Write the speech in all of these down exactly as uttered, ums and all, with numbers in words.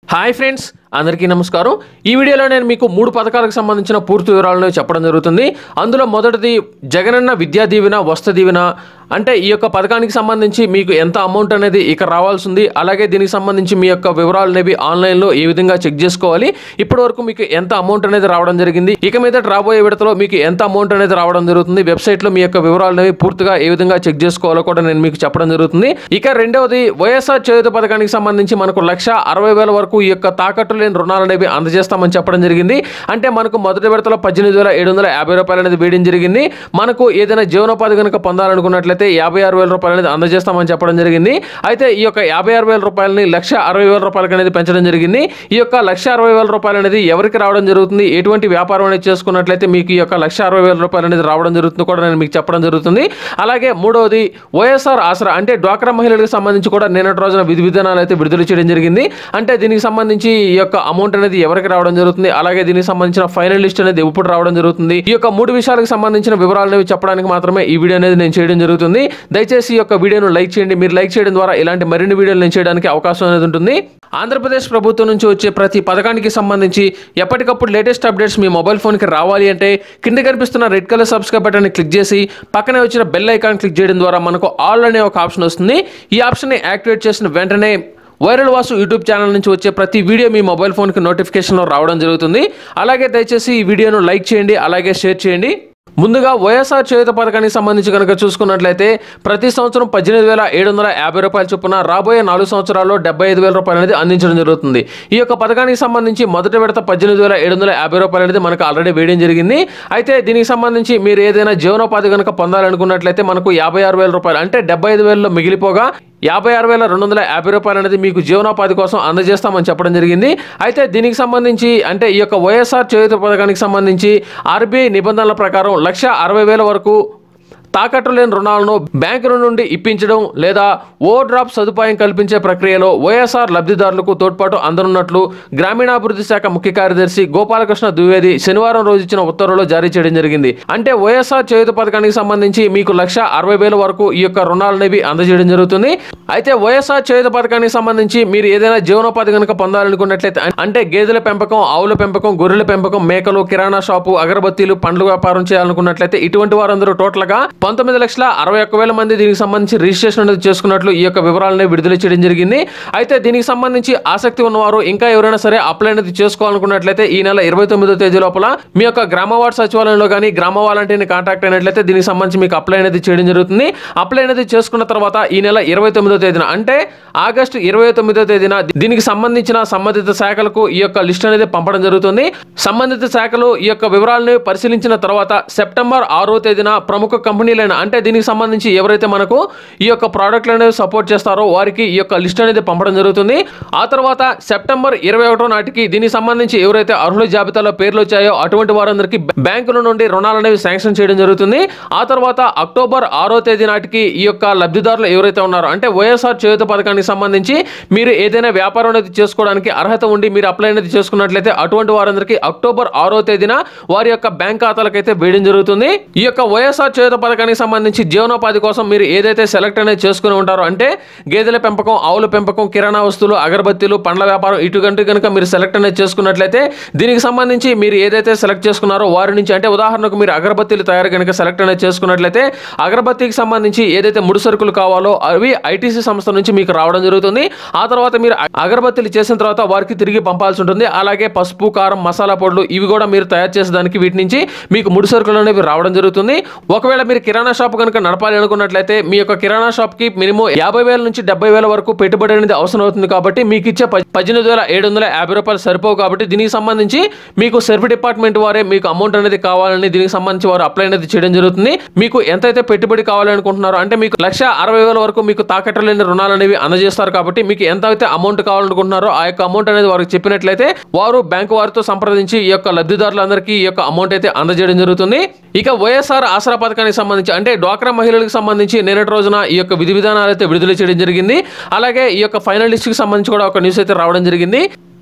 Hi friends, అందరికీ నమస్కారం. ఈ వీడియోలో నేను మీకు మూడు పథకాలకు సంబంధించిన పూర్తి వివరాలను చెప్పడం జరుగుతుంది. అందులో మొదటిది జగనన్న విద్యా దీవెన, వసతి దీవెన. అంటే ఈ యొక్క పథకానికి సంబంధించి మీకు ఎంత అమౌంట్ అనేది ఇక రావాల్సింది, అలాగే దీనికి సంబంధించి మీ యొక్క వివరాలు అనేవి ఆన్లైన్లో ఏ విధంగా చెక్ చేసుకోవాలి, ఇప్పటి వరకు మీకు ఎంత అమౌంట్ అనేది రావడం జరిగింది, ఇక మీద రాబోయే విడతలో మీకు ఎంత అమౌంట్ అనేది రావడం జరుగుతుంది, వెబ్సైట్లో మీ యొక్క వివరాలు అనేవి పూర్తిగా ఏ విధంగా చెక్ చేసుకోవాలో కూడా నేను మీకు చెప్పడం జరుగుతుంది. ఇక రెండవది వైఎస్ఆర్ చేయూత పథకానికి సంబంధించి మనకు లక్ష అరవై వేల వరకు ఈ యొక్క తాకట్టు లేని రుణాలు అనేవి అందజేస్తామని చెప్పడం జరిగింది. అంటే మనకు మొదటి విడతలో పద్దెనిమిది వేల ఏడు వందల యాభై రూపాయలు అనేది వేయడం జరిగింది. మనకు ఏదైనా జీవనోపాధి కనుక పొందాలనుకున్నట్లయితే యాభై ఆరు వేల రూపాయలు అనేది అందజేస్తామని చెప్పడం జరిగింది. అయితే ఈ యొక్క యాభై ఆరు వేల రూపాయలని లక్ష అరవై వేల రూపాయలకి అనేది పెంచడం జరిగింది. ఈ యొక్క లక్ష అరవై వేల రూపాయలు అనేది ఎవరికి రావడం జరుగుతుంది, ఎటువంటి వ్యాపారం అనేది చేసుకున్నట్లయితే మీకు ఈ యొక్క లక్ష అరవై వేల రూపాయలు అనేది రావడం జరుగుతుంది కూడా నేను మీకు చెప్పడం జరుగుతుంది. అలాగే మూడవది వైఎస్ఆర్ ఆసరా, అంటే డ్వాక్రా మహిళలకు సంబంధించి కూడా నిన్నటి రోజున విధి విధానాలు అయితే విడుదల చేయడం జరిగింది. అంటే దీనికి సంబంధించి ఈ యొక్క అమౌంట్ అనేది ఎవరికి రావడం జరుగుతుంది, అలాగే దీనికి సంబంధించిన ఫైనల్ లిస్ట్ అనేది ఎప్పుడు రావడం జరుగుతుంది, ఈ యొక్క మూడు విషయాలకు సంబంధించిన వివరాలు అనేవి చెప్పడానికి మాత్రమే ఈ వీడియో అనేది నేను చేయడం జరుగుతుంది. దయచేసి ఈ యొక్క వీడియోను లైక్ చేయండి. మీరు లైక్ చేయడం ద్వారా ఇలాంటి మరిన్ని వీడియోలు నేను చేయడానికి అవకాశం అనేది ఉంటుంది. ఆంధ్రప్రదేశ్ ప్రభుత్వం నుంచి వచ్చే ప్రతి పథకానికి సంబంధించి ఎప్పటికప్పుడు లేటెస్ట్ అప్డేట్స్ మీ మొబైల్ ఫోన్కి రావాలి అంటే కింద కనిపిస్తున్న రెడ్ కలర్ సబ్స్క్రైబ్ బటన్ని క్లిక్ చేసి పక్కనే వచ్చిన బెల్ ఐకాన్ క్లిక్ చేయడం ద్వారా మనకు ఆల్ అనే ఒక ఆప్షన్ వస్తుంది. ఈ ఆప్షన్ని యాక్టివేట్ చేసిన వెంటనే వైరల్ వాసు యూట్యూబ్ ఛానల్ నుంచి వచ్చే ప్రతి వీడియో మీ మొబైల్ ఫోన్కి నోటిఫికేషన్లో రావడం జరుగుతుంది. అలాగే దయచేసి ఈ వీడియోను లైక్ చేయండి, అలాగే షేర్ చేయండి. ముందుగా వైఎస్ఆర్ చేయూత పథకానికి సంబంధించి కనుక చూసుకున్నట్లయితే ప్రతి సంవత్సరం పద్దెనిమిది వేల ఏడు వందల యాభై రూపాయల చొప్పున రాబోయే నాలుగు సంవత్సరాల్లో డెబ్బై ఐదు వేల రూపాయలు అనేది అందించడం జరుగుతుంది. ఈ యొక్క పథకానికి సంబంధించి మొదటి విడత పద్దెనిమిది వేల ఏడు వందల యాభై రూపాయలు అనేది మనకు ఆల్రెడీ వేయడం జరిగింది. అయితే దీనికి సంబంధించి మీరు ఏదైనా జీవనోపాధి కనుక పొందాలనుకున్నట్లయితే మనకు యాభై ఆరు వేల రూపాయలు అంటే డెబ్బై ఐదు వేలలో మిగిలిపోగా యాభై ఆరు వేల రెండు వందల యాభై రూపాయలు అనేది మీకు జీవనోపాధి కోసం అందజేస్తామని చెప్పడం జరిగింది. అయితే దీనికి సంబంధించి అంటే ఈ యొక్క వైఎస్ఆర్ చేయూత పథకానికి సంబంధించి ఆర్బీఐ నిబంధనల ప్రకారం లక్ష అరవై వేల వరకు తాకట్టు లేని రుణాలను బ్యాంకుల నుండి ఇప్పించడం లేదా ఓవర్ డ్రాప్ సదుపాయం కల్పించే ప్రక్రియలో వైఎస్ఆర్ లబ్ధిదారులకు తోడ్పాటు అందనున్నట్లు గ్రామీణాభివృద్ధి శాఖ ముఖ్య కార్యదర్శి గోపాలకృష్ణ ద్వివేది శనివారం రోజు ఇచ్చిన ఉత్తర్వులో జారీ చేయడం జరిగింది. అంటే వైఎస్ఆర్ చేయూత పథకానికి సంబంధించి మీకు లక్ష అరవై వేల వరకు ఈ యొక్క రుణాలు అనేవి అందజేయడం జరుగుతుంది. అయితే వైఎస్ఆర్ చేయూత పథకానికి సంబంధించి మీరు ఏదైనా జీవనోపాధి కనుక పొందాలనుకున్నట్లయితే అంటే గేదెల పెంపకం, ఆవుల పెంపకం, గొర్రెల పెంపకం, మేకలు, కిరాణా షాపు, అగరబత్తీలు, పండ్ల వ్యాపారం చేయాలనుకున్నట్లయితే ఇటువంటి వారందరూ టోటల్గా పంతొమ్మిది లక్షల అరవై ఒక్క వేల మంది దీనికి సంబంధించి రిజిస్ట్రేషన్ అనేది చేసుకున్నట్లు ఈ యొక్క వివరాలను విడుదల చేయడం జరిగింది. అయితే దీనికి సంబంధించి ఆసక్తి ఉన్నవారు ఇంకా ఎవరైనా సరే అప్లై అనేది చేసుకోవాలనుకున్నట్లయితే ఈ నెల ఇరవై తొమ్మిదో తేదీ లోపల మీ యొక్క గ్రామ వార్డు సచివాలయంలో కానీ గ్రామ వాలంటీర్ని కాంటాక్ట్ అయినట్లయితే దీనికి సంబంధించి మీకు అప్లై అనేది చేయడం జరుగుతుంది. అప్లై అనేది చేసుకున్న తర్వాత ఈ నెల ఇరవై తొమ్మిదో తేదీన అంటే ఆగస్టు ఇరవై తొమ్మిదో తేదీన దీనికి సంబంధించిన సంబంధిత శాఖలకు ఈ యొక్క లిస్ట్ అనేది పంపడం జరుగుతుంది. సంబంధిత శాఖలు ఈ యొక్క వివరాలను పరిశీలించిన తర్వాత సెప్టెంబర్ ఆరో తేదీన ప్రముఖ కంపెనీ అంటే దీనికి సంబంధించి ఎవరైతే మనకు ఈ యొక్క ప్రోడక్ట్లు అనేది సపోర్ట్ చేస్తారో వారికి ఈ యొక్క లిస్ట్ అనేది పంపడం జరుగుతుంది. ఆ తర్వాత సెప్టెంబర్ ఇరవై ఒకటో నాటికి దీనికి సంబంధించి ఎవరైతే అర్హుల జాబితాలో పేర్లు వచ్చాయో అటువంటి వారందరికీ బ్యాంకుల నుండి రుణాలు అనేవి శాంక్షన్ చేయడం జరుగుతుంది. ఆ తర్వాత అక్టోబర్ ఆరో తేదీ నాటికి ఈ యొక్క లబ్ధిదారులు ఎవరైతే ఉన్నారో అంటే వైఎస్ఆర్ చేయూత పథకానికి సంబంధించి మీరు ఏదైనా వ్యాపారం అనేది చేసుకోవడానికి అర్హత ఉండి మీరు అప్లై అనేది చేసుకున్నట్లయితే అటువంటి వారందరికీ అక్టోబర్ ఆరో తేదీన వారి యొక్క బ్యాంక్ ఖాతాలకైతే వేయడం జరుగుతుంది. ఈ యొక్క వైఎస్ఆర్ చేయూత పథకానికి సంబంధించి జీవనోపాధి కోసం మీరు ఏదైతే సెలెక్ట్ అనేది చేసుకుని ఉంటారో అంటే గేదెల పెంపకం, ఆవుల పెంపకం, కిరాణా వస్తువులు, అగరబత్తీలు, పండ్ల వ్యాపారం ఇటువంటి కనుక మీరు సెలెక్ట్ అనేది చేసుకున్నట్లయితే దీనికి సంబంధించి మీరు ఏదైతే సెలెక్ట్ చేసుకున్నారో వారి నుంచి అంటే ఉదాహరణకు మీరు అగరబత్తీలు తయారు కనుక సెలెక్ట్ అనేది చేసుకున్నట్లయితే అగరబత్తీకి సంబంధించి ఏదైతే ముడి సరుకులు కావాలో అవి ఐటీసీ సంస్థ నుంచి మీకు రావడం జరుగుతుంది. ఆ తర్వాత మీరు అగరబత్తీలు చేసిన తర్వాత వారికి తిరిగి పంపాల్సి ఉంటుంది. అలాగే పసుపు, కారం, మసాలా పొడులు ఇవి కూడా మీరు తయారు చేసేదానికి వీటి నుంచి మీకు ముడి సరుకులు అనేవి రావడం జరుగుతుంది. ఒకవేళ మీరు కిరాణా షాప్ కనుక నడపాలి అనుకున్నట్లయితే మీ యొక్క కిరాణా షాప్ కి మినిమం యాభై వేల నుంచి డెబ్బై వేల వరకు పెట్టుబడి అనేది అవసరం అవుతుంది. కాబట్టి మీకు ఇచ్చే పద్దెనిమిది వేల ఏడు వందల యాభై రూపాయలు సరిపోవు. కాబట్టి దీనికి సంబంధించి మీకు సెర్వ్ డిపార్ట్మెంట్ వారే మీకు అమౌంట్ అనేది కావాలని దీనికి సంబంధించి వారు అప్లై అనేది చేయడం జరుగుతుంది. మీకు ఎంతైతే పెట్టుబడి కావాలనుకుంటున్నారో అంటే మీకు లక్ష అరవై వేల వరకు మీకు తాకట్టు లేని రుణాలు అనేవి అందజేస్తారు. కాబట్టి మీకు ఎంత అయితే అమౌంట్ కావాలనుకుంటున్నారో ఆ యొక్క అమౌంట్ అనేది వారికి చెప్పినట్లయితే వారు బ్యాంకు వారితో సంప్రదించి ఈ యొక్క లబ్ధిదారులందరికీ ఈ యొక్క అమౌంట్ అయితే అందజేయడం జరుగుతుంది. ఇక వైఎస్ఆర్ ఆసరా పథకానికి సంబంధించి అంటే డ్వాక్రా మహిళలకు సంబంధించి నిన్నటి రోజున ఈ యొక్క విధి విధానాలు అయితే విడుదల చేయడం జరిగింది. అలాగే ఈ యొక్క ఫైనల్ లిస్ట్ కి సంబంధించి కూడా ఒక న్యూస్ అయితే రావడం జరిగింది.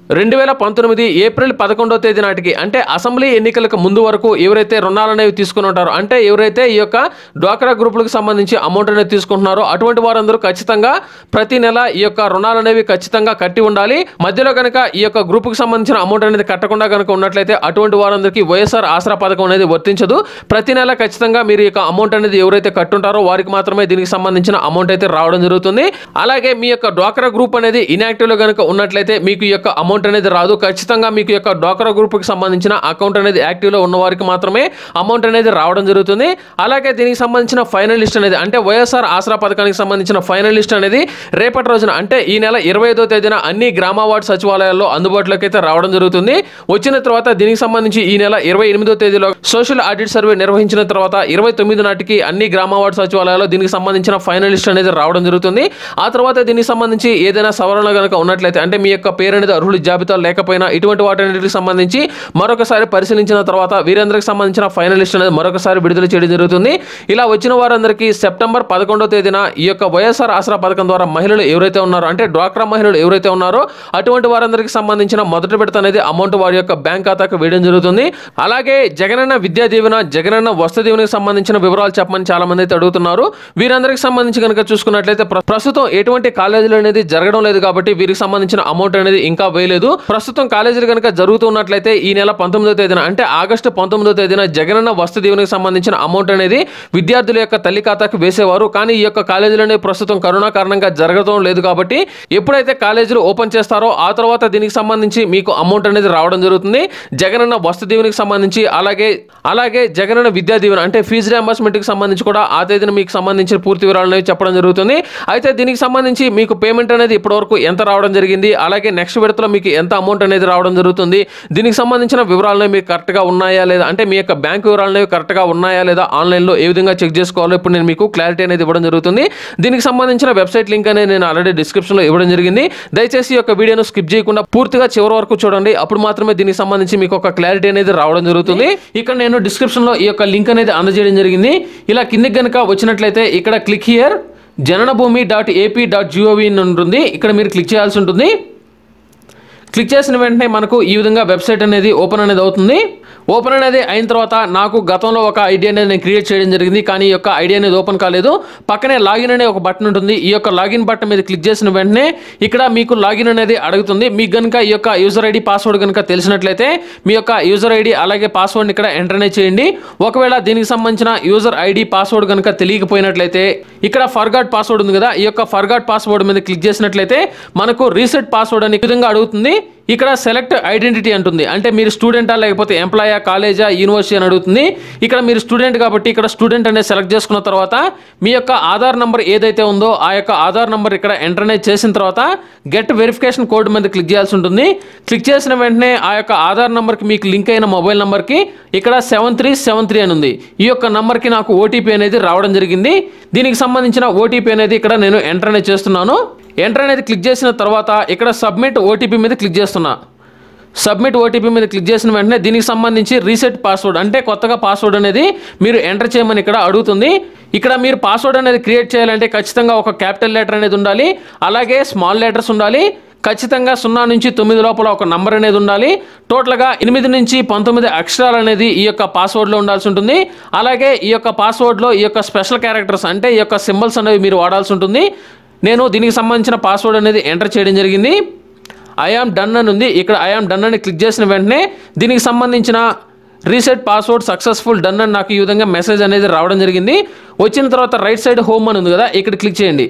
రెండు వేల పంతొమ్మిది ఏప్రిల్ పదకొండవ తేదీ నాటికి అంటే అసెంబ్లీ ఎన్నికలకు ముందు వరకు ఎవరైతే రుణాలు అనేవి తీసుకుని ఉంటారో అంటే ఎవరైతే ఈ యొక్క డ్వాక్రా గ్రూపులకు సంబంధించి అమౌంట్ అనేది తీసుకుంటున్నారో అటువంటి వారందరూ ఖచ్చితంగా ప్రతి నెల ఈ యొక్క రుణాలు అనేవి ఖచ్చితంగా కట్టి ఉండాలి. మధ్యలో కనుక ఈ యొక్క గ్రూపుకు సంబంధించిన అమౌంట్ అనేది కట్టకుండా కనుక ఉన్నట్లయితే అటువంటి వారందరికీ వైఎస్ఆర్ ఆసరా పథకం అనేది వర్తించదు. ప్రతి నెల ఖచ్చితంగా మీరు ఈ యొక్క అమౌంట్ అనేది ఎవరైతే కట్టుంటారో వారికి మాత్రమే దీనికి సంబంధించిన అమౌంట్ అయితే రావడం జరుగుతుంది. అలాగే మీ యొక్క డ్వాక్రా గ్రూప్ అనేది ఇన్యాక్టివ్ లో కనుక ఉన్నట్లయితే మీకు ఈ యొక్క అమౌంట్ అనేది రాదు. ఖచ్చితంగా మీకు యొక్క డ్వాక్రా గ్రూప్ కి సంబంధించిన అకౌంట్ అనేది యాక్టివ్ లో ఉన్న వారికి మాత్రమే అమౌంట్ అనేది రావడం జరుగుతుంది. అలాగే దీనికి సంబంధించిన ఫైనల్ లిస్ట్ అనేది అంటే వైఎస్ఆర్ ఆసరా పథకానికి సంబంధించిన ఫైనల్ లిస్ట్ అనేది రేపటి రోజున అంటే ఈ నెల ఇరవై ఐదో తేదీన అన్ని గ్రామ వార్డు సచివాలయాల్లో అందుబాటులోకి అయితే రావడం జరుగుతుంది. వచ్చిన తర్వాత దీనికి సంబంధించి ఈ నెల ఇరవై ఎనిమిదో తేదీలో సోషల్ ఆడిట్ సర్వే నిర్వహించిన తర్వాత ఇరవై తొమ్మిది నాటికి అన్ని గ్రామ వార్డు సచివాలయాల్లో దీనికి సంబంధించిన ఫైనల్ లిస్ట్ అనేది రావడం జరుగుతుంది. ఆ తర్వాత దీనికి సంబంధించి ఏదైనా సవరణ కనుక ఉన్నట్లయితే అంటే మీ యొక్క పేరు అనేది అర్హుల జాబితా లేకపోయినా ఇటువంటి వాటన్నిటికి సంబంధించి మరొకసారి పరిశీలించిన తర్వాత వీరందరికి సంబంధించిన ఫైనల్ లిస్ట్ అనేది మరొకసారి విడుదల చేయడం జరుగుతుంది. ఇలా వచ్చిన వారందరికీ సెప్టెంబర్ పదకొండవ తేదీన ఈ యొక్క వైఎస్ఆర్ ఆసరా పథకం ద్వారా మహిళలు ఎవరైతే ఉన్నారో అంటే డ్వాక్రా మహిళలు ఎవరైతే ఉన్నారో అటువంటి వారందరికి సంబంధించిన మొదటి విడత అనేది అమౌంట్ వారి యొక్క బ్యాంక్ ఖాతాకు వేయడం జరుగుతుంది. అలాగే జగనన్న విద్యా దీవెన జగనన్న వసతి దీవెనకి సంబంధించిన వివరాలు చెప్పమని చాలా మంది అయితే అడుగుతున్నారు. వీరందరికి సంబంధించి కనుక చూసుకున్నట్లయితే ప్రస్తుతం ఎటువంటి కాలేజీలు అనేది జరగడం లేదు కాబట్టి వీరికి సంబంధించిన అమౌంట్ అనేది ఇంకా వేయలేదు. ప్రస్తుతం కాలేజీలు కనుక జరుగుతున్నట్లయితే ఈ నెల పంతొమ్మిదో తేదీన అంటే ఆగస్టు పంతొమ్మిదో తేదీన జగనన్న వసతి దీవెనకి సంబంధించిన అమౌంట్ అనేది విద్యార్థుల యొక్క తల్లి ఖాతాకు వేసేవారు. కానీ ఈ యొక్క కాలేజీలు అనేవి ప్రస్తుతం కరోనా కారణంగా జరగడం లేదు కాబట్టి ఎప్పుడైతే కాలేజీలు ఓపెన్ చేస్తారో ఆ తర్వాత దీనికి సంబంధించి మీకు అమౌంట్ అనేది రావడం జరుగుతుంది. జగనన్న వసతి దీవెనకి సంబంధించి అలాగే అలాగే జగనన్న విద్యా దీవెన అంటే ఫీజు రియంబర్స్మెంట్ కి సంబంధించి కూడా ఆ తేదీన మీకు సంబంధించిన పూర్తి వివరాలు అనేవి చెప్పడం జరుగుతుంది. అయితే దీనికి సంబంధించి మీకు పేమెంట్ అనేది ఇప్పటివరకు ఎంత రావడం జరిగింది అలాగే నెక్స్ట్ విడతలో మీకు ఎంత అమౌంట్ అనేది రావడం జరుగుతుంది దీనికి సంబంధించిన వివరాలు మీకు కరెక్ట్ గా ఉన్నాయా లేదా అంటే మీ యొక్క బ్యాంక్ వివరాలు కరెక్ట్ గా ఉన్నాయా లేదా ఆన్లైన్ లో ఏ విధంగా చెక్ చేసుకోవాలో ఇప్పుడు నేను మీకు క్లారిటీ అనేది ఇవ్వడం జరుగుతుంది. దీనికి సంబంధించిన వెబ్సైట్ లింక్ అనేది నేను ఆల్రెడీ డిస్క్రిప్షన్ లో ఇవ్వడం జరిగింది. దయచేసి ఈ యొక్క వీడియోను స్కిప్ చేయకుండా పూర్తిగా చివరి వరకు చూడండి. అప్పుడు మాత్రమే దీనికి సంబంధించి మీకు ఒక క్లారిటీ అనేది రావడం జరుగుతుంది. ఇక్కడ నేను డిస్క్రిప్షన్ లో ఈ యొక్క లింక్ అనేది అందజేయడం జరిగింది. ఇలా కిందకి కనుక వచ్చినట్లయితే ఇక్కడ click here Janmabhoomi dot AP dot gov ఉంటుంది. ఇక్కడ మీరు క్లిక్ చేయాల్సి ఉంటుంది. క్లిక్ చేసిన వెంటనే మనకు ఈ విధంగా వెబ్సైట్ అనేది ఓపెన్ అనేది అవుతుంది. ఓపెన్ అనేది అయిన తర్వాత నాకు గతంలో ఒక ఐడి అనేది నేను క్రియేట్ చేయడం జరిగింది కానీ ఈ యొక్క ఐడి అనేది ఓపెన్ కాలేదు. పక్కనే లాగిన్ అనే ఒక బటన్ ఉంటుంది. ఈ యొక్క లాగిన్ బటన్ మీద క్లిక్ చేసిన వెంటనే ఇక్కడ మీకు లాగిన్ అనేది అడుగుతుంది. మీకు కనుక ఈ యొక్క యూజర్ ఐడి పాస్వర్డ్ కనుక తెలిసినట్లయితే మీ యొక్క యూజర్ ఐడి అలాగే పాస్వర్డ్ని ఇక్కడ ఎంటర్ అనేది చేయండి. ఒకవేళ దీనికి సంబంధించిన యూజర్ ఐడి పాస్వర్డ్ కనుక తెలియకపోయినట్లయితే ఇక్కడ ఫర్గాట్ పాస్వర్డ్ ఉంది కదా, ఈ యొక్క ఫర్గాట్ పాస్వర్డ్ మీద క్లిక్ చేసినట్లయితే మనకు రీసెట్ పాస్వర్డ్ అనే విధంగా అడుగుతుంది. ఇక్కడ సెలెక్ట్ ఐడెంటిటీ అంటుంది అంటే మీరు స్టూడెంటా లేకపోతే ఎంప్లాయా కాలేజా యూనివర్సిటీ అని అడుగుతుంది. ఇక్కడ మీరు స్టూడెంట్ కాబట్టి ఇక్కడ స్టూడెంట్ అనేది సెలెక్ట్ చేసుకున్న తర్వాత మీ యొక్క ఆధార్ నంబర్ ఏదైతే ఉందో ఆ యొక్క ఆధార్ నంబర్ ఇక్కడ ఎంటర్ అనేది చేసిన తర్వాత గెట్ వెరిఫికేషన్ కోడ్ మీద క్లిక్ చేయాల్సి ఉంటుంది. క్లిక్ చేసిన వెంటనే ఆ యొక్క ఆధార్ నంబర్కి మీకు లింక్ అయిన మొబైల్ నెంబర్కి ఇక్కడ సెవెన్ త్రీ సెవెన్ త్రీ అని ఉంది. ఈ యొక్క నంబర్కి నాకు ఓటీపీ అనేది రావడం జరిగింది. దీనికి సంబంధించిన ఓటీపీ అనేది ఇక్కడ నేను ఎంటర్ అనేది చేస్తున్నాను. ఎంటర్ అనేది క్లిక్ చేసిన తర్వాత ఇక్కడ సబ్మిట్ ఓటీపీ మీద క్లిక్ చేస్తున్నా. సబ్మిట్ ఓటీపీ మీద క్లిక్ చేసిన వెంటనే దీనికి సంబంధించి రీసెట్ పాస్వర్డ్ అంటే కొత్తగా పాస్వర్డ్ అనేది మీరు ఎంటర్ చేయమని ఇక్కడ అడుగుతుంది. ఇక్కడ మీరు పాస్వర్డ్ అనేది క్రియేట్ చేయాలంటే ఖచ్చితంగా ఒక క్యాపిటల్ లెటర్ అనేది ఉండాలి, అలాగే స్మాల్ లెటర్స్ ఉండాలి, ఖచ్చితంగా సున్నా నుంచి తొమ్మిది లోపల ఒక నంబర్ అనేది ఉండాలి, టోటల్గా ఎనిమిది నుంచి పంతొమ్మిది అక్షరాలు అనేది ఈ యొక్క పాస్వర్డ్లో ఉండాల్సి ఉంటుంది. అలాగే ఈ యొక్క పాస్వర్డ్లో ఈ యొక్క స్పెషల్ క్యారెక్టర్స్ అంటే ఈ యొక్క సింబల్స్ అనేవి మీరు వాడాల్సి ఉంటుంది. నేను దీనికి సంబంధించిన పాస్వర్డ్ అనేది ఎంటర్ చేయడం జరిగింది. ఐ ఆమ్ డన్ అని ఉంది. ఇక్కడ ఐ ఆమ్ డన్ అని క్లిక్ చేసిన వెంటనే దీనికి సంబంధించిన రీసెట్ పాస్వర్డ్ సక్సెస్ఫుల్ డన్ అని నాకు ఈ విధంగా మెసేజ్ అనేది రావడం జరిగింది. వచ్చిన తర్వాత రైట్ సైడ్ హోమ్ అని ఉంది కదా, ఇక్కడ క్లిక్ చేయండి.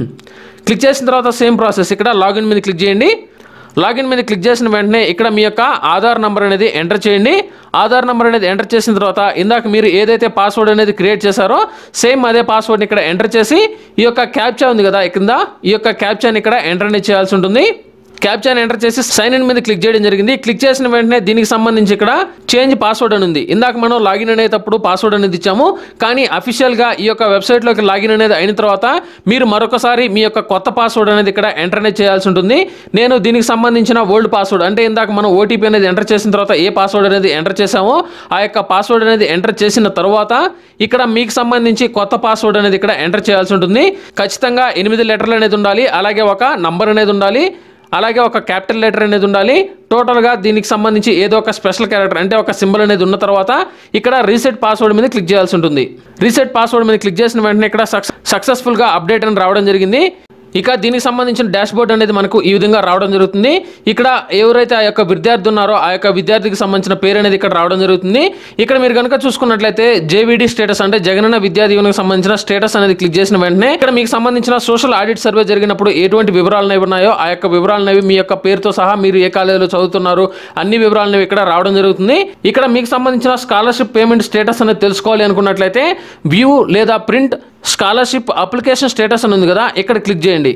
క్లిక్ చేసిన తర్వాత సేమ్ ప్రాసెస్ ఇక్కడ లాగిన్ మీద క్లిక్ చేయండి. లాగిన్ మీద క్లిక్ చేసిన వెంటనే ఇక్కడ మీ యొక్క ఆధార్ నెంబర్ అనేది ఎంటర్ చేయండి. ఆధార్ నెంబర్ అనేది ఎంటర్ చేసిన తర్వాత ఇందాక మీరు ఏదైతే పాస్వర్డ్ అనేది క్రియేట్ చేశారో సేమ్ అదే పాస్వర్డ్ని ఇక్కడ ఎంటర్ చేసి ఈ యొక్క క్యాప్చా ఉంది కదా కింద, ఈ యొక్క క్యాప్చాని ఇక్కడ ఎంటర్ అనేది చేయాల్సి ఉంటుంది. క్యాప్చాని ఎంటర్ చేసి సైన్ ఇన్ మీద క్లిక్ చేయడం జరిగింది. క్లిక్ చేసిన వెంటనే దీనికి సంబంధించి ఇక్కడ చేంజ్ పాస్వర్డ్ అని ఉంది. ఇందాక మనం లాగిన్ అనేటప్పుడు పాస్వర్డ్ అనేది ఇచ్చాము, కానీ అఫీషియల్గా ఈ యొక్క వెబ్సైట్లోకి లాగిన్ అనేది అయిన తర్వాత మీరు మరొకసారి మీ యొక్క కొత్త పాస్వర్డ్ అనేది ఇక్కడ ఎంటర్ అనేది చేయాల్సి ఉంటుంది. నేను దీనికి సంబంధించిన ఓల్డ్ పాస్వర్డ్ అంటే ఇందాక మనం ఓటీపీ అనేది ఎంటర్ చేసిన తర్వాత ఏ పాస్వర్డ్ అనేది ఎంటర్ చేసామో ఆ యొక్క పాస్వర్డ్ అనేది ఎంటర్ చేసిన తర్వాత ఇక్కడ మీకు సంబంధించి కొత్త పాస్వర్డ్ అనేది ఇక్కడ ఎంటర్ చేయాల్సి ఉంటుంది. ఖచ్చితంగా ఎనిమిది లెటర్లు అనేది ఉండాలి, అలాగే ఒక నంబర్ అనేది ఉండాలి, అలాగే ఒక క్యాపిటల్ లెటర్ అనేది ఉండాలి. టోటల్గా దీనికి సంబంధించి ఏదో ఒక స్పెషల్ క్యారెక్టర్ అంటే ఒక సింబల్ అనేది ఉన్న తర్వాత ఇక్కడ రీసెట్ పాస్వర్డ్ మీద క్లిక్ చేయాల్సి ఉంటుంది. రీసెట్ పాస్వర్డ్ మీద క్లిక్ చేసిన వెంటనే ఇక్కడ సక్సెస్ఫుల్గా అప్డేట్ అని రావడం జరిగింది. ఇక దీనికి సంబంధించిన డాష్ బోర్డ్ అనేది మనకు ఈ విధంగా రావడం జరుగుతుంది. ఇక్కడ ఎవరైతే ఆ యొక్క విద్యార్థి ఉన్నారో ఆ యొక్క విద్యార్థికి సంబంధించిన పేరు అనేది ఇక్కడ రావడం జరుగుతుంది. ఇక్కడ మీరు కనుక చూసుకున్నట్లయితే జేవీడీ స్టేటస్ అంటే జగనన్న విద్యా దీవెనకు సంబంధించిన స్టేటస్ అనేది క్లిక్ చేసిన వెంటనే ఇక్కడ మీకు సంబంధించిన సోషల్ ఆడిట్ సర్వే జరిగినప్పుడు ఎటువంటి వివరాలు ఉన్నాయో ఆ యొక్క వివరాలు మీ యొక్క పేరుతో సహా మీరు ఏ కాలేజీలో చదువుతున్నారు అన్ని వివరాలు ఇక్కడ రావడం జరుగుతుంది. ఇక్కడ మీకు సంబంధించిన స్కాలర్షిప్ పేమెంట్ స్టేటస్ అనేది తెలుసుకోవాలి అనుకున్నట్లయితే వ్యూ లేదా ప్రింట్ స్కాలర్షిప్ అప్లికేషన్ స్టేటస్ అని ఉంది కదా, ఇక్కడ క్లిక్ చేయండి.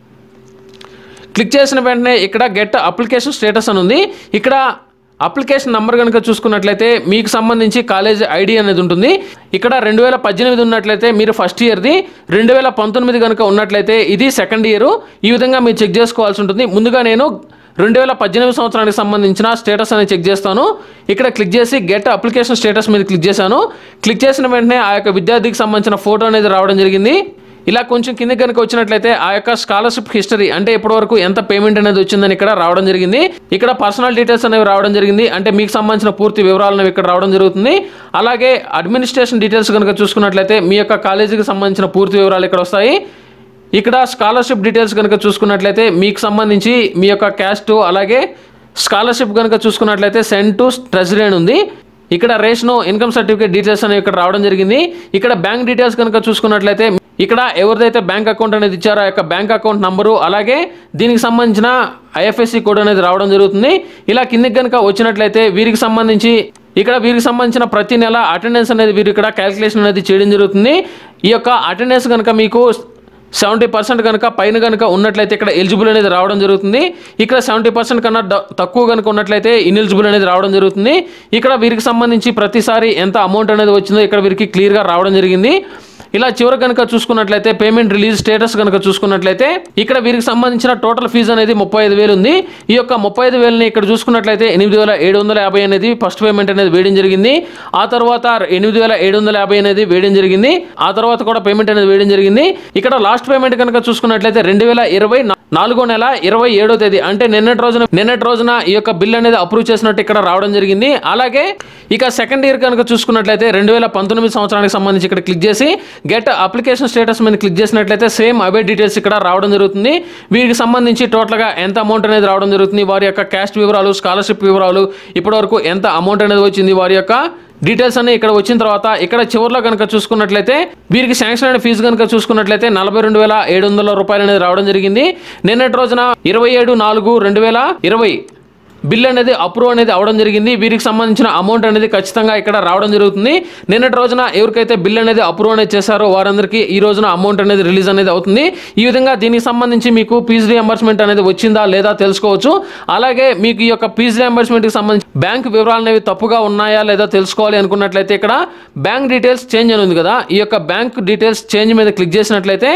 క్లిక్ చేసిన వెంటనే ఇక్కడ గెట్ అప్లికేషన్ స్టేటస్ అని ఉంది. ఇక్కడ అప్లికేషన్ నెంబర్ కనుక చూసుకున్నట్లయితే మీకు సంబంధించి కాలేజ్ ఐడి అనేది ఉంటుంది. ఇక్కడ రెండు వేల పద్దెనిమిది ఉన్నట్లయితే మీరు ఫస్ట్ ఇయర్ది, రెండు వేల పంతొమ్మిది కనుక ఉన్నట్లయితే ఇది సెకండ్ ఇయర్. ఈ విధంగా మీరు చెక్ చేసుకోవాల్సి ఉంటుంది. ముందుగా నేను రెండు వేల పద్దెనిమిది సంవత్సరానికి సంబంధించిన స్టేటస్ అనేది చెక్ చేస్తాను. ఇక్కడ క్లిక్ చేసి గెట్ అప్లికేషన్ స్టేటస్ మీద క్లిక్ చేశాను. క్లిక్ చేసిన వెంటనే ఆ యొక్క విద్యార్థికి సంబంధించిన ఫోటో అనేది రావడం జరిగింది. ఇలా కొంచెం కింద కనుక వచ్చినట్లయితే ఆ యొక్క స్కాలర్షిప్ హిస్టరీ అంటే ఇప్పటివరకు ఎంత పేమెంట్ అనేది వచ్చిందని ఇక్కడ రావడం జరిగింది. ఇక్కడ పర్సనల్ డీటెయిల్స్ అనేవి రావడం జరిగింది. అంటే మీకు సంబంధించిన పూర్తి వివరాలు అనేవి ఇక్కడ రావడం జరుగుతుంది. అలాగే అడ్మినిస్ట్రేషన్ డీటెయిల్స్ కనుక చూసుకున్నట్లయితే మీ యొక్క కాలేజీకి సంబంధించిన పూర్తి వివరాలు ఇక్కడ వస్తాయి. ఇక్కడ స్కాలర్షిప్ డీటెయిల్స్ కనుక చూసుకున్నట్లయితే మీకు సంబంధించి మీ యొక్క క్యాస్ట్ అలాగే స్కాలర్షిప్ కనుక చూసుకున్నట్లయితే సెండ్ టు ట్రెజరీ అని ఉంది. ఇక్కడ రేషను ఇన్కమ్ సర్టిఫికేట్ డీటెయిల్స్ అనేవి ఇక్కడ రావడం జరిగింది. ఇక్కడ బ్యాంక్ డీటెయిల్స్ కనుక చూసుకున్నట్లయితే ఇక్కడ ఎవరిదైతే బ్యాంక్ అకౌంట్ అనేది ఇచ్చారో ఆ యొక్క బ్యాంక్ అకౌంట్ నంబరు అలాగే దీనికి సంబంధించిన ఐఎఫ్ఎస్సి కోడ్ అనేది రావడం జరుగుతుంది. ఇలా కిందకి కనుక వచ్చినట్లయితే వీరికి సంబంధించి ఇక్కడ వీరికి సంబంధించిన ప్రతి నెల అటెండెన్స్ అనేది వీరు ఇక్కడ క్యాలిక్యులేషన్ అనేది చేయడం జరుగుతుంది. ఈ యొక్క అటెండెన్స్ కనుక మీకు సెవెంటీ పర్సెంట్ కనుక పైన కనుక ఉన్నట్లయితే ఇక్కడ ఎలిజిబుల్ అనేది రావడం జరుగుతుంది. ఇక్కడ సెవెంటీ పర్సెంట్ కన్నా తక్కువ కనుక ఉన్నట్లయితే ఇన్ఎలిజిబుల్ అనేది రావడం జరుగుతుంది. ఇక్కడ వీరికి సంబంధించి ప్రతిసారి ఎంత అమౌంట్ అనేది వచ్చిందో ఇక్కడ వీరికి క్లియర్గా రావడం జరిగింది. ఇలా చివరి కనుక చూసుకున్నట్లయితే పేమెంట్ రిలీజ్ స్టేటస్ కనుక చూసుకున్నట్లయితే ఇక్కడ వీరికి సంబంధించిన టోటల్ ఫీజు అనేది ముప్పై ఐదు వేలు ఉంది. ఈ యొక్క ముప్పై ఐదు వేలని ఇక్కడ చూసుకున్నట్లయితే ఎనిమిది వేల ఏడు వందల యాభై అనేది ఫస్ట్ పేమెంట్ అనేది వేయడం జరిగింది. ఆ తర్వాత ఎనిమిది వేల ఏడు వందల యాభై అనేది వేయడం జరిగింది. ఆ తర్వాత కూడా పేమెంట్ అనేది వేయడం జరిగింది. ఇక్కడ లాస్ట్ పేమెంట్ కనుక చూసుకున్నట్లయితే రెండు వేల ఇరవై నాలుగో నెల ఇరవై ఏడో తేదీ అంటే నిన్నటి రోజున నిన్నటి రోజున ఈ యొక్క బిల్ అనేది అప్రూవ్ చేసినట్టు ఇక్కడ రావడం జరిగింది. అలాగే ఇక సెకండ్ ఇయర్ కనుక చూసుకున్నట్లయితే రెండు వేల పంతొమ్మిది సంవత్సరానికి సంబంధించి ఇక్కడ క్లిక్ చేసి గెట్ అప్లికేషన్ స్టేటస్ మీద క్లిక్ చేసినట్లయితే సేమ్ అవే డీటెయిల్స్ ఇక్కడ రావడం జరుగుతుంది. వీరికి సంబంధించి టోటల్గా ఎంత అమౌంట్ అనేది రావడం జరుగుతుంది, వారి యొక్క క్యాస్ట్ వివరాలు, స్కాలర్షిప్ వివరాలు, ఇప్పటివరకు ఎంత అమౌంట్ అనేది వచ్చింది, వారి యొక్క డీటెయిల్స్ అన్ని ఇక్కడ వచ్చిన తర్వాత ఇక్కడ చివరిలో కనుక చూసుకున్నట్లయితే వీరికి శాంక్షన్ అయిన ఫీజు కనుక చూసుకున్నట్లయితే నలభై రెండు వేల ఏడు వందల రూపాయలు అనేది రావడం జరిగింది. నిన్నటి రోజున ఇరవై ఏడు నాలుగు రెండు వేల ఇరవై బిల్ అనేది అప్రూవ్ అనేది అవడం జరిగింది. వీరికి సంబంధించిన అమౌంట్ అనేది ఖచ్చితంగా ఇక్కడ రావడం జరుగుతుంది. నిన్నటి రోజున ఎవరికైతే బిల్ అనేది అప్రూవ్ అనేది చేశారో వారందరికీ ఈ రోజున అమౌంట్ అనేది రిలీజ్ అనేది అవుతుంది. ఈ విధంగా దీనికి సంబంధించి మీకు ఫీజు రియంబర్స్మెంట్ అనేది వచ్చిందా లేదా తెలుసుకోవచ్చు. అలాగే మీకు ఈ యొక్క ఫీజు రియంబర్స్మెంట్కి సంబంధించి బ్యాంక్ వివరాలు అనేవి తప్పుగా ఉన్నాయా లేదా తెలుసుకోవాలి అనుకున్నట్లయితే ఇక్కడ బ్యాంక్ డీటెయిల్స్ చేంజ్ అని ఉంది కదా, ఈ యొక్క బ్యాంక్ డీటెయిల్స్ చేంజ్ మీద క్లిక్ చేసినట్లయితే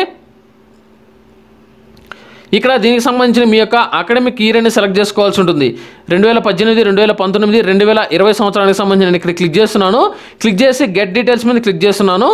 ఇక్కడ దీనికి సంబంధించిన మీ యొక్క అకాడమిక్ ఇయర్ అనేది సెలెక్ట్ చేసుకోవాల్సి ఉంటుంది. రెండు వేల పద్దెనిమిది రెండు వేల పంతొమ్మిది రెండు వేల ఇరవై సంవత్సరానికి సంబంధించి నేను ఇక్కడ క్లిక్ చేస్తున్నాను. క్లిక్ చేసి గెట్ డీటెయిల్స్ మీద క్లిక్ చేస్తున్నాను.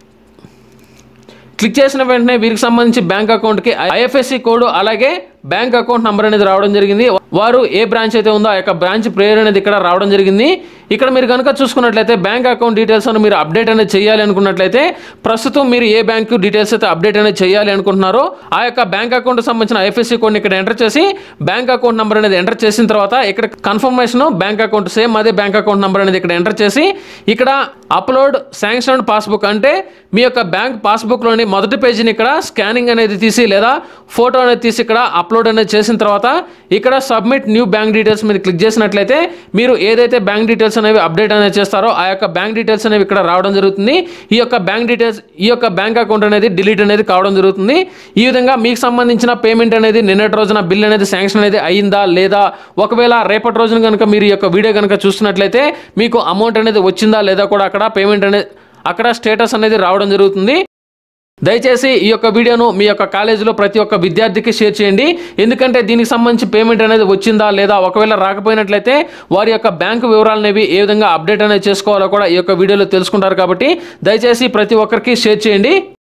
క్లిక్ చేసిన వెంటనే వీరికి సంబంధించి బ్యాంక్ అకౌంట్కి ఐఎఫ్ఎస్సి కోడ్ అలాగే బ్యాంక్ అకౌంట్ నెంబర్ అనేది రావడం జరిగింది. వారు ఏ బ్రాంచ్ అయితే ఉందో ఆ యొక్క బ్రాంచ్ పేరు అనేది ఇక్కడ రావడం జరిగింది. ఇక్కడ మీరు కనుక చూసుకున్నట్లయితే బ్యాంక్ అకౌంట్ డీటెయిల్స్ అని మీరు అప్డేట్ అనేది చేయాలి అనుకున్నట్లయితే ప్రస్తుతం మీరు ఏ బ్యాంక్ డీటెయిల్స్ అయితే అప్డేట్ అనేది చేయాలి అనుకుంటున్నారో ఆ యొక్క బ్యాంక్ అకౌంట్ సంబంధించిన ఐఎఫ్ఎస్సి కోడ్ని ఇక్కడ ఎంటర్ చేసి బ్యాంక్ అకౌంట్ నెంబర్ అనేది ఎంటర్ చేసిన తర్వాత ఇక్కడ కన్ఫర్మేషన్ బ్యాంక్ అకౌంట్ సేమ్ అదే బ్యాంక్ అకౌంట్ నెంబర్ అనేది ఇక్కడ ఎంటర్ చేసి ఇక్కడ అప్లోడ్ శాంక్షన్ పాస్బుక్ అంటే మీ యొక్క బ్యాంక్ పాస్బుక్లోని మొదటి పేజీని ఇక్కడ స్కానింగ్ అనేది తీసి లేదా ఫోటో అనేది తీసి ఇక్కడ అప్లోడ్ అనేది చేసిన తర్వాత ఇక్కడ సబ్మిట్ న్యూ బ్యాంక్ డీటెయిల్స్ మీద క్లిక్ చేసినట్లయితే మీరు ఏదైతే బ్యాంక్ డీటెయిల్స్ అనేవి అప్డేట్ అనేది చేస్తారో ఆ యొక్క బ్యాంక్ డీటెయిల్స్ అనేవి ఇక్కడ రావడం జరుగుతుంది. ఈ యొక్క బ్యాంక్ డీటెయిల్స్ ఈ యొక్క బ్యాంక్ అకౌంట్ అనేది డిలీట్ అనేది కావడం జరుగుతుంది. ఈ విధంగా మీకు సంబంధించిన పేమెంట్ అనేది నిన్నటి రోజున బిల్ అనేది శాంక్షన్ అనేది అయిందా లేదా, ఒకవేళ రేపటి రోజున కనుక మీరు ఈ యొక్క వీడియో కనుక చూస్తున్నట్లయితే మీకు అమౌంట్ అనేది వచ్చిందా లేదా కూడా అక్కడ పేమెంట్ అనేది అక్కడ స్టేటస్ అనేది రావడం జరుగుతుంది. దయచేసి ఈ యొక్క వీడియోను మీ యొక్క కాలేజీలో ప్రతి ఒక్క విద్యార్థికి షేర్ చేయండి. ఎందుకంటే దీనికి సంబంధించి పేమెంట్ అనేది వచ్చిందా లేదా, ఒకవేళ రాకపోయినట్లయితే వారి యొక్క బ్యాంకు వివరాలు అనేవి ఏ విధంగా అప్డేట్ అనేది చేసుకోవాలో కూడా ఈ యొక్క వీడియోలో తెలుసుకుంటారు. కాబట్టి దయచేసి ప్రతి ఒక్కరికి షేర్ చేయండి.